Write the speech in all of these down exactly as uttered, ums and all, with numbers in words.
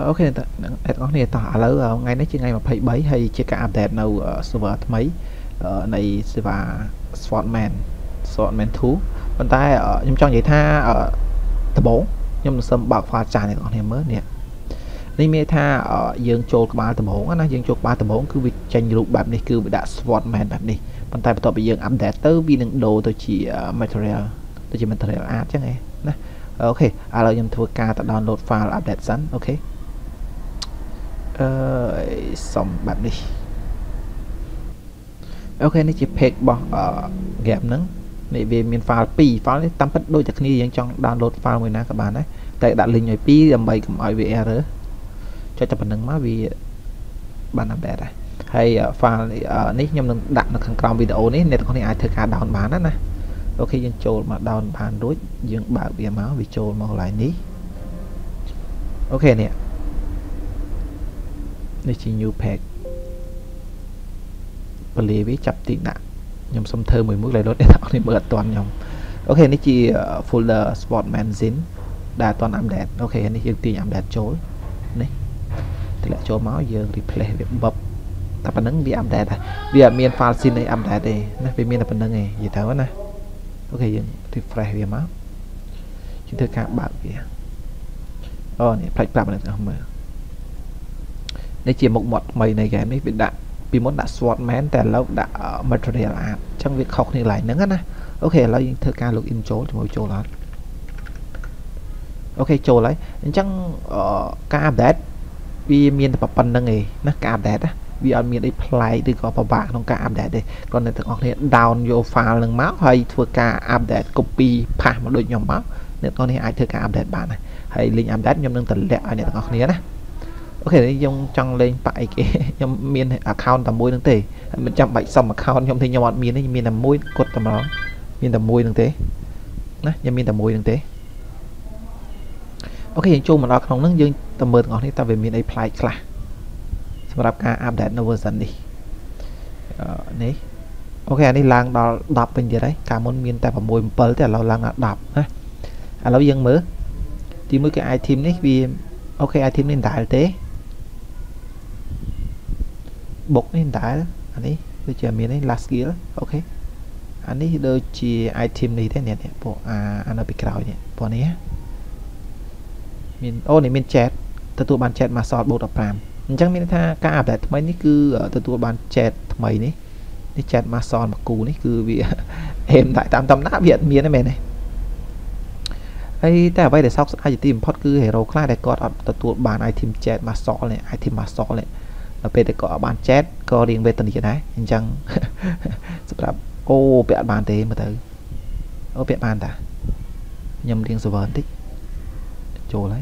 អូខេតើអ្នកទាំងអស់គ្នាតោះឥឡូវថ្ងៃនេះជាថ្ងៃยี่สิบสามហើយជាការអាប់ដេតនៅ server ថ្មីនៃ server Swordman Swordman two ប៉ុន្តែខ្ញុំចង់និយាយថាដំបូងខ្ញុំនឹងសូមបើក file ចាស់អ្នកទាំងអស់គ្នាមើលនេះនេះមានថាយើងចូលក្បាលដំបូងណាយើងចូលក្បាលដំបូងគឺវាចេញរូបបែបនេះគឺវាដាក់ Swordman បែបនេះប៉ុន្តែបន្ទាប់ពីយើងអាប់ដេតទៅវានឹងដូរទៅជា material ទៅជា material art ចឹងឯណាអូខេឥឡូវខ្ញុំធ្វើការទៅ download file update សិនអូខេអឺសំបែបនេះអូខេនេះជា page របស់ game ហ្នឹងនេះវាមាន file ពីរ file នេះតាមពិតដូចតែគ្នាយើងចង់ download file មួយណាក៏បានដែរតែដាក់ link ឲ្យពីរដើម្បីកុំឲ្យវា error ចុចតែប៉ុណ្្នឹងមកវាបាន update ដែរហើយ file នេះខ្ញុំនឹងដាក់នៅខាងក្រោមវីដេអូនេះអ្នកទាំងគ្នាអាចធ្វើការ down បានណាអូខេយើងចូលមក down បានរួចយើងបើកវាមកវាចូលមកកន្លែងនេះអូខេនេះនេះជា new page បលីវាចាប់ទីដាក់ខ្ញុំសុំធ្វើមួយមួយ download អ្នកទាំងគ្នាមើលអត់ទាន់ខ្ញុំអូខេនេះជា folder Swordman Zin ដែលអត់ទាន់ update អូខេនេះយើងទាញ update ចូលនេះធ្លាក់ចូលមកយើង replace វាបបតែប៉ុណ្្នឹងវា update ដែរវាអត់មាន file zin អី update ទេណាវាមានតែប៉ុណ្្នឹងឯងនិយាយទៅណាអូខេយើង refresh វាមកយើងធ្វើការបើកវាអូនេះផ្លេចប្រាប់អ្នកទាំងអស់មើលនេះជាមុខមាត់ថ្មីនៃ game នេះវាដាក់ពីមុនដាក់ Swordman តែឥឡូវដាក់ material art អញ្ចឹងវាខុសគ្នាកន្លែងហ្នឹងណាអូខេឥឡូវយើងធ្វើការ login ចូលជាមួយចូលអត់អូខេចូលហើយអញ្ចឹងការ update វាមានតែប៉ុណ្្នឹងឯងណាការ update ណាវាអត់មានអីប្លែកឬក៏ពិបាកក្នុងការ update ទេគ្រាន់តែទាំងអស់គ្នា down យក file នឹងមកហើយធ្វើការ update copy ផាសមកដូចខ្ញុំមកអ្នកទាំងអស់គ្នាអាចធ្វើការ update បានដែរហើយ link update ខ្ញុំនឹងតម្លាក់ឲ្យអ្នកទាំងអស់គ្នាណាអូខេខ្ញុំចង់លេងប៉ាក់អីគេខ្ញុំមាន account តែមួយនឹងទេមិនចាំបាច់សុំ account ខ្ញុំទេខ្ញុំអត់មានទេមានតែមួយគត់តែម្ដងមានតែមួយនឹងទេណាខ្ញុំមានតែមួយនឹងទេអូខេយើងចូលមកដល់ក្នុងហ្នឹងយើងទៅមើលទាំងអស់គ្នាតើវាមានអីប្លែកខ្លះសម្រាប់ការ update នៅ version នេះនេះអូខេអានេះឡើងដល់ដប់វិញទៀតហើយកាលមុនមានតែ6 7ទេឥឡូវឡើងដល់ដប់ណាឥឡូវយើងមើលទីមួយគឺ item នេះវាអូខេ item នេះមិនដែលទេបុកនេះមិនដែលអានេះដូចជាមាននេះ last skill អូខេអានេះដូចជា item នេះទេនេះពួកអាអានៅពីក្រោយនេះពួកនេះមានអូនេះមាន chat ទទួលបាន chat មកសល់បូក15អញ្ចឹងមានថាការ update ថ្មីនេះគឺទទួលបាន chat ថ្មីនេះនេះ chat មកសល់មួយគូនេះគឺវាអេមតែតាមតំណាវាអត់មានទេមែនទេហើយតែអ្វីដែលសោកស្ដាយជាទីបំផុតគឺ hero ខ្លះដែលគាត់អត់ទទួលបាន item chat មកសល់នេះ item មកសល់នេះដល់ពេលតែគាត់អត់បាន chat ក៏រៀងវេទនាដែរអញ្ចឹងសម្រាប់អូពាក់អត់បានទេមើលទៅអូពាក់បានតាខ្ញុំរៀង server បន្តិចចូលហើយ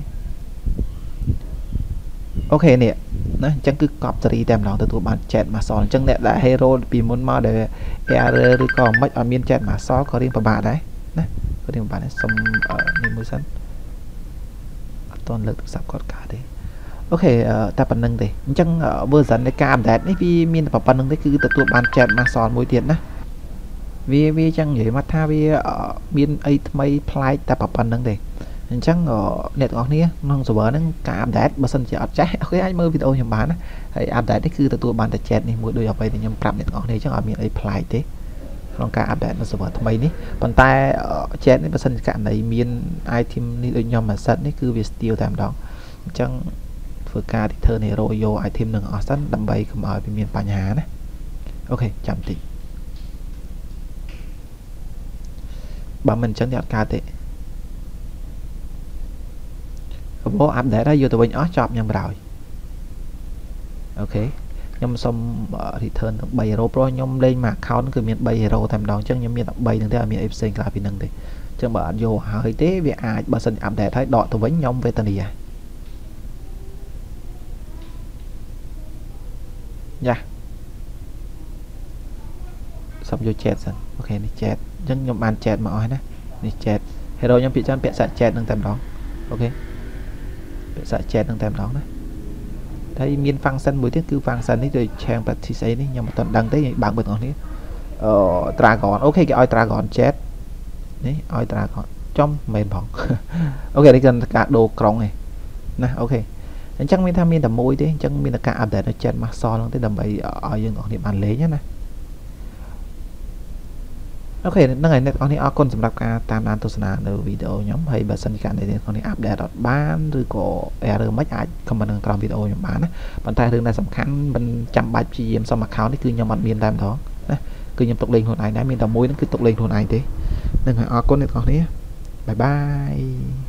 អូខេនេះណាអញ្ចឹងគឺកប់សេរីតែម្ដងទទួលបាន chat មកសល់អញ្ចឹងអ្នកដែល hero ពីមុនមកដែល error ឬក៏មិនអត់មាន chat មកសល់ក៏រៀងពិបាកដែរណាក៏រៀងពិបាកដែរសុំនេះមួយសិនអត់តន់លើកទូរស័ព្ទគាត់កើតទេអូខេតែប៉ុណ្្នឹងទេអញ្ចឹង version នៃការ update នេះវាមានតែប៉ុណ្្នឹងទេគឺទទួលបាន chat មកសល់មួយទៀតណាវាវាចឹងនិយាយមកថាវាមានអីថ្មីប្លែកតែប៉ុណ្្នឹងទេអញ្ចឹងអ្នកទាំងអស់គ្នាក្នុង server ហ្នឹងការ update បើសិនជាអត់ចេះអូខេអាចមើលវីដេអូខ្ញុំបានណាហើយ update នេះគឺទទួលបានតែ chat នេះមួយដូចអ្វីដែលខ្ញុំប្រាប់អ្នកទាំងអស់គ្នាអញ្ចឹងអត់មានអីប្លែកទេក្នុងការ update នៅ server ថ្មីនេះប៉ុន្តែ chat នេះបើសិនជាករណីមាន item នេះដូចខ្ញុំមកសិតនេះគឺវា steal តែម្ដងអញ្ចឹងធ្វើការ return hero យក item នឹងអស់សិនដើម្បីកុំឲ្យវាមានបញ្ហាណាអូខេចាំតិចបើមិនអញ្ចឹងវាអត់កើតទេបើ update ហើយយកទៅវិញអស់ចប់ញ៉ាំក្រោយអូខេខ្ញុំសុំ return ទាំង3 hero ព្រោះខ្ញុំលេងមួយ account គឺមាន3 hero តែម្ដងអញ្ចឹងខ្ញុំមានតែ3ហ្នឹងទេអត់មានអីផ្សេងក្រៅពីហ្នឹងទេអញ្ចឹងបើអត់យកហើយទេវាអាចបើសិន update ហើយដកទៅវិញខ្ញុំវេទនាយ៉ាសុំយក chat សិនអូខេនេះ chat អញ្ចឹងខ្ញុំបាន chat មកអស់ហើយណានេះ chat hero ខ្ញុំពាក្យច្រើនពាក្យសាក់ chat ហ្នឹងតែម្ដងអូខេពាក្យសាក់ chat ហ្នឹងតែម្ដងណាតែមាន function មួយទៀតគឺ function នេះដូច change practice អីនេះខ្ញុំអត់ទាន់ដឹងទេបើកមើលបងប្អូននេះអឺ dragon អូខេគេឲ្យ dragon chat នេះឲ្យ dragon ចំមែនផងអូខេនេះគឺការដូរក្រុងឯណាអូខេអញ្ចឹងមានថាមានតែមួយទេអញ្ចឹងមានតែការ update នៅ chat master ហ្នឹងទេដើម្បីឲ្យយើងអ្នកនរបានលេងណាអូខេហ្នឹងហើយអ្នកនរអរគុណសម្រាប់ការតាមដានទស្សនានៅវីដេអូខ្ញុំហើយបើសិនជាអ្នកនរនេះ update អត់បានឬក៏ error មិនអាច comment នៅក្រោមវីដេអូខ្ញុំបានណាប៉ុន្តែរឿងដែលសំខាន់មិនចាំបាច់ព្យាយាមសុំ account នេះគឺខ្ញុំអត់មានតែម្ដងណាគឺខ្ញុំទុកលេងខ្លួនឯងដែរមានតែមួយហ្នឹងគឺទុកលេងខ្លួនឯងទេហ្នឹងហើយអរគុណអ្នកនរនេះបាយបាយ